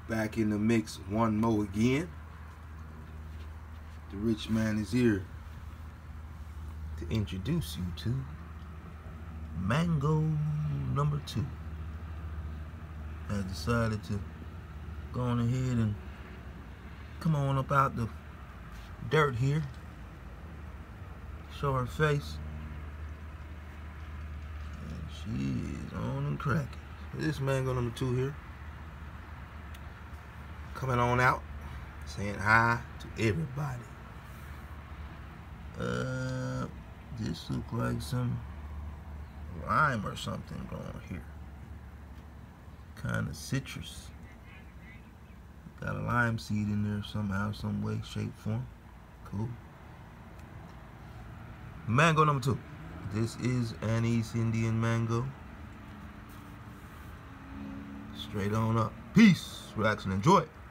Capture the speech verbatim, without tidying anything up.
Back in the mix one more again. The rich man is here to introduce you to mango number two. I decided to go on ahead and come on up out the dirt here, show her face, and she is on and cracking. This mango number two here, coming on out, saying hi to everybody. Uh, this looks like some lime or something going here. Kind of citrus. Got a lime seed in there somehow, some way, shape, form. Cool. Mango number two. This is an East Indian mango. Straight on up. Peace. Relax and enjoy.